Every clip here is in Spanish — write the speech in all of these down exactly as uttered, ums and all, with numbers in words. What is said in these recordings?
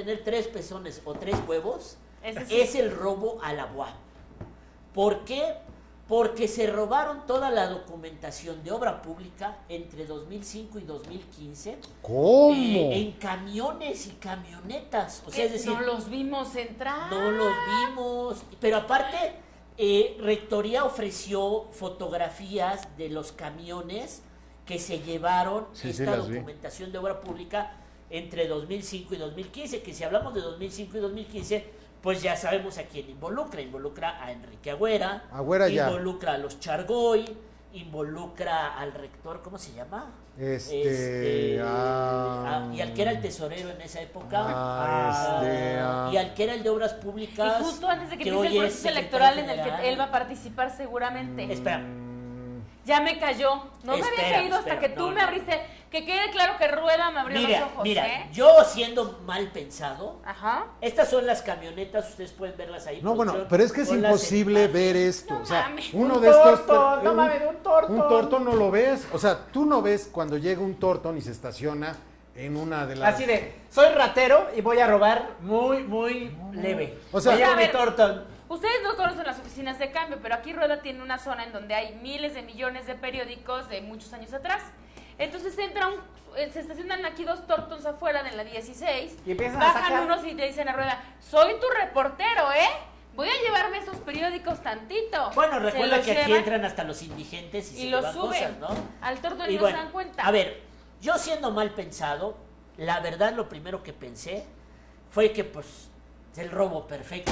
tener tres pezones o tres huevos, Ese sí. es el robo a la U A P. ¿Por qué? Porque se robaron toda la documentación de obra pública entre dos mil cinco y dos mil quince. ¿Cómo? Eh, en camiones y camionetas. O sea, es decir, no los vimos entrar. no los vimos. Pero aparte, eh, Rectoría ofreció fotografías de los camiones que se llevaron Sí, sí, esta las vi. documentación de obra pública entre dos mil cinco y dos mil quince, que si hablamos de dos mil cinco y dos mil quince, pues ya sabemos a quién involucra. Involucra a Enrique Agüera, Agüera ya. involucra a los Chargoy, involucra al rector, ¿cómo se llama? Este, ah, a- y al que era el tesorero en esa época, Ah, este, ah. y al que era el de obras públicas, Y justo antes de que, que empiece hoy el es proceso secretario electoral en el general. que él va a participar seguramente. Espera, Ya me cayó. No me Espera, había caído hasta espera, que tú no, me no. abriste. Que quede claro que Rueda me abrió mira, los ojos, mira, ¿eh? yo siendo mal pensado, Ajá. estas son las camionetas, ustedes pueden verlas ahí. No, bueno, producción, pero es que es con las imposible imágenes. ver esto. No o sea, mames. uno Un de estos. tortón, no mames, un tortón. Un tortón no lo ves. O sea, tú no ves cuando llega un tortón y se estaciona en una de las. Así de, soy ratero y voy a robar muy, muy leve. O sea, Oye, a mi ver. tortón. Ustedes no conocen las oficinas de cambio, pero aquí Rueda tiene una zona en donde hay miles de millones de periódicos de muchos años atrás. Entonces entra un, eh, se estacionan aquí dos tortons afuera de la dieciséis, Y empiezan a bajan sacar. unos y le dicen a Rueda, soy tu reportero, ¿eh? Voy a llevarme esos periódicos tantito. Bueno, Se recuerda los que aquí llevan entran hasta los indigentes y, y se los llevan suben cosas, ¿no? al tortón y, Y no bueno, se dan cuenta. a ver, yo siendo mal pensado, la verdad lo primero que pensé fue que pues el robo perfecto.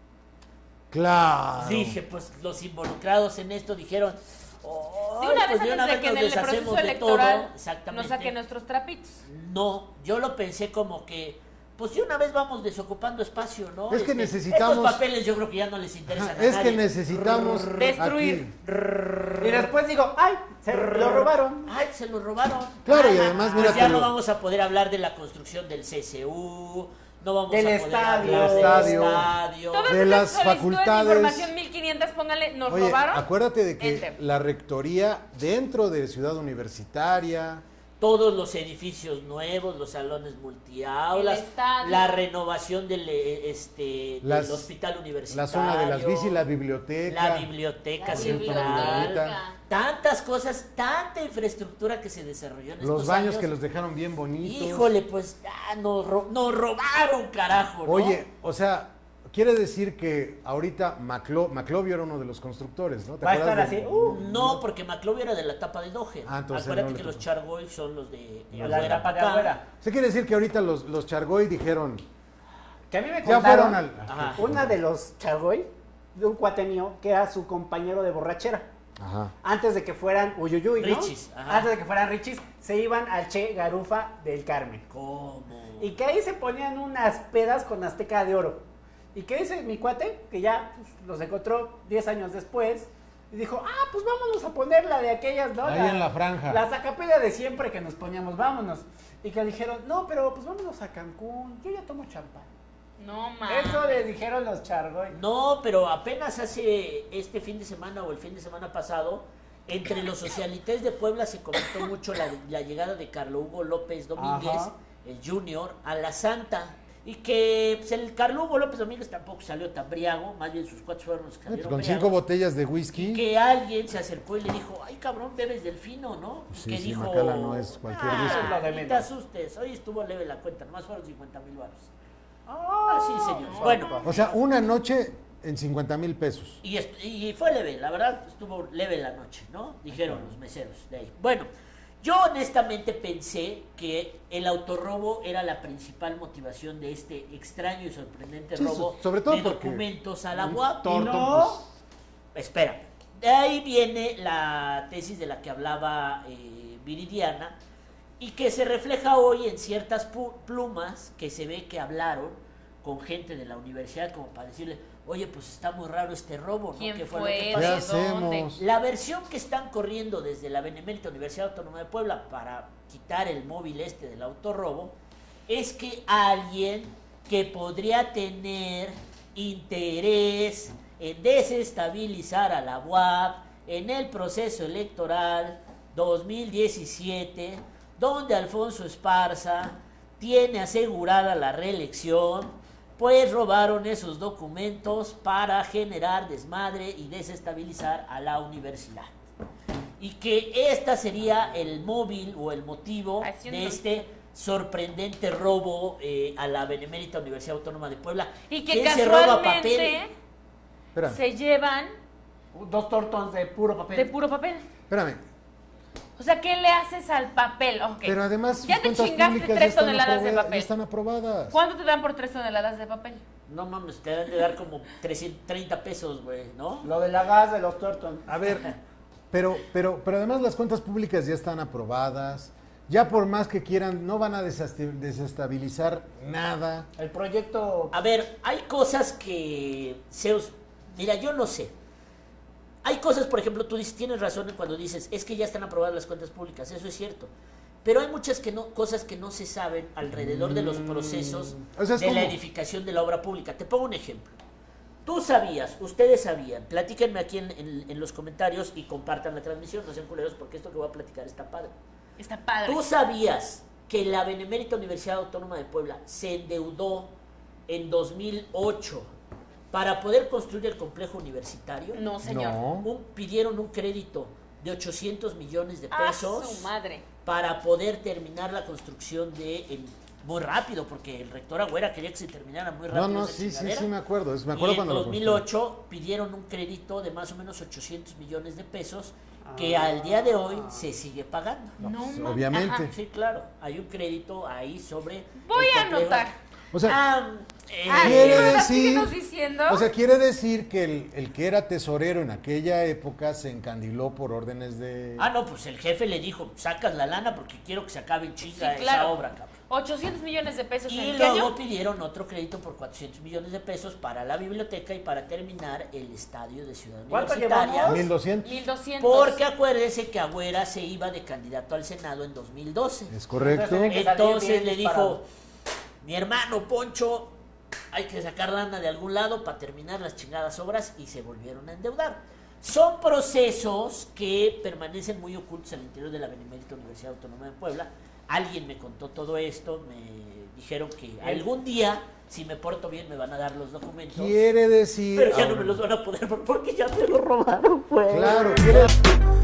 Claro. Dije, pues los involucrados en esto dijeron, "Ay, de una vez pues, de una antes de vez que en nos el deshacemos proceso de electoral todo". Exactamente. nos saquen nuestros trapitos. No, yo lo pensé como que, pues de una vez vamos desocupando espacio, ¿no? Es que necesitamos- Estos papeles yo creo que ya no les interesan Ajá, a es nadie. que necesitamos Destruir. aquí. Y después digo, ay, se lo robaron. Ay, se lo robaron. Claro, y Ah, además, pues mira, ya te no lo- vamos a poder hablar de la construcción del C C U, no vamos Del a poder estadio. hablar del Estadio. estadio. Todas De esas las solicitudes facultades. de información mil quinientas, póngale, ¿nos Oye, robaron? acuérdate de que Enter. la rectoría dentro de Ciudad Universitaria, Todos los edificios nuevos, los salones multiaulas, El estadio. la renovación del, eh, este, Las- del hospital universitario, la zona de las bicis, la biblioteca. la biblioteca La central, biblioteca. tantas cosas, tanta infraestructura que se desarrolló en Los estos baños años. que los dejaron bien bonitos. Híjole, pues ah, nos, ro- nos robaron, carajo, ¿no? Oye, o sea, quiere decir que ahorita Maclo, Maclovio era uno de los constructores, ¿no? ¿Te Va a acuerdas estar de- así, uh. No, porque McLovin era de la etapa de Doher. Ah, entonces Acuérdate no le que los tocó. Chargoy son los de, de La Agüera etapa de pa' acá. Agüera. Eso quiere decir que ahorita los, los Chargoy dijeron, Que a mí me ya contaron fueron al... Ajá. una de los Chagoy, de un cuate mío, que era su compañero de borrachera. Ajá. Antes de que fueran Uyuyuy, ¿no? Richis, ajá. Antes de que fueran Richis, se iban al Che Garufa del Carmen. ¿Cómo? Y que ahí se ponían unas pedas con Azteca de Oro. Y que dice mi cuate, que ya pues, los encontró diez años después, y dijo, ah, pues vámonos a poner la de aquellas, ¿no? Ahí en la franja. La sacapeda de siempre que nos poníamos, vámonos. Y que le dijeron, no, pero pues vámonos a Cancún, yo ya tomo champán. No, mames. Eso le dijeron los Chargoy. No, pero apenas hace este fin de semana o el fin de semana pasado, entre los socialites de Puebla se comentó mucho la, la llegada de Carlo Hugo López Domínguez, Ajá. el Junior, a la Santa. Y que pues, el Carlo Hugo López Domínguez tampoco salió tan briago, más bien sus cuatro fueron los que Eh, pues salieron con briagos. cinco botellas de whisky. Que alguien se acercó y le dijo, ay cabrón, bebes del fino, ¿no? Y Sí, que sí, dijo, Macala no es cualquier "Ah, whisky". Lo de ni te menos. asustes, hoy estuvo leve la cuenta, nomás fueron cincuenta mil baros. Ah, Así, señores. Bueno, O sea, una noche en cincuenta mil pesos. y, est- y fue leve, la verdad, estuvo leve la noche, ¿no? Dijeron los meseros de ahí. Bueno, yo honestamente pensé que el autorrobo era la principal motivación de este extraño y sorprendente Sí, robo so- sobre todo de porque documentos a la un U A P. tortón, no. Espera, de ahí viene la tesis de la que hablaba eh, Viridiana y que se refleja hoy en ciertas pu- plumas que se ve que hablaron con gente de la universidad como para decirle, oye, pues está muy raro este robo, ¿no? ¿Quién ¿Qué fue lo fue? que ¿Qué pasó? ¿De dónde? hacemos? La versión que están corriendo desde la Benemérita Universidad Autónoma de Puebla para quitar el móvil este del autorrobo es que alguien que podría tener interés en desestabilizar a la U A P en el proceso electoral dos mil diecisiete, donde Alfonso Esparza tiene asegurada la reelección, pues robaron esos documentos para generar desmadre y desestabilizar a la universidad. Y que esta sería el móvil o el motivo de este sorprendente robo eh, a la Benemérita Universidad Autónoma de Puebla. Y que ¿Quién se roba casualmente papel? Espérame, se llevan Dos tortons de puro papel. de puro papel. espérame. O sea, ¿qué le haces al papel? Ok. Pero además ya sus te cuentas chingaste públicas tres ya están toneladas de aprobada- papel. ya están aprobadas. ¿Cuánto te dan por tres toneladas de papel? No mames, te deben de dar como trescientos treinta pesos, güey, ¿no? Lo de la gas de los tortons. A ver, pero, pero, pero además las cuentas públicas ya están aprobadas. Ya por más que quieran, no van a desasti- desestabilizar nada. El proyecto. A ver, hay cosas que se os... Mira, yo no sé. Hay cosas, por ejemplo, tú dices, tienes razón cuando dices, es que ya están aprobadas las cuentas públicas, eso es cierto. Pero hay muchas que no, cosas que no se saben alrededor de los procesos O sea, es de la como- edificación de la obra pública. Te pongo un ejemplo. Tú sabías, ustedes sabían, platíquenme aquí en, en- en los comentarios y compartan la transmisión, no sean culeros, porque esto que voy a platicar está padre. Está padre. ¿Tú sabías que la Benemérita Universidad Autónoma de Puebla se endeudó en dos mil ocho para poder construir el complejo universitario? No, señor. No. Un- pidieron un crédito de ochocientos millones de Ah, pesos su madre. para poder terminar la construcción de en- muy rápido, porque el rector Agüera quería que se terminara muy rápido. No, no, esa sí, sí, chingadera. sí me acuerdo. Es, me Y acuerdo en cuando lo dos mil ocho pidieron un crédito de más o menos ochocientos millones de pesos que Ah. al día de hoy se sigue pagando. No, pues, mames. obviamente. Ajá. Sí, claro, hay un crédito ahí sobre... Voy el a complejo. anotar. O sea, Ah, eh, Ah, sí, quiere ¿verdad? decir- Síguenos diciendo. o sea, quiere decir que el, el que era tesorero en aquella época se encandiló por órdenes de... ah, no, pues el jefe le dijo, sacas la lana porque quiero que se acabe en Sí, chinga esa claro. obra, cabrón. ochocientos millones de pesos Y en qué luego año? pidieron otro crédito por cuatrocientos millones de pesos para la biblioteca y para terminar el estadio de Ciudad ¿Cuánto Universitaria. llevamos? mil doscientos. mil doscientos. Porque acuérdese que Agüera se iba de candidato al Senado en dos mil doce. Es correcto. Entonces, que salir Entonces bien le disparado. dijo, mi hermano Poncho, hay que sacar lana de algún lado para terminar las chingadas obras, y se volvieron a endeudar. Son procesos que permanecen muy ocultos al interior de la Benemérita Universidad Autónoma de Puebla. Alguien me contó todo esto, me dijeron que algún día, si me porto bien, me van a dar los documentos. Quiere decir... Pero ya no ahora- me los van a poder porque ya me los robaron, güey. Claro, quiere...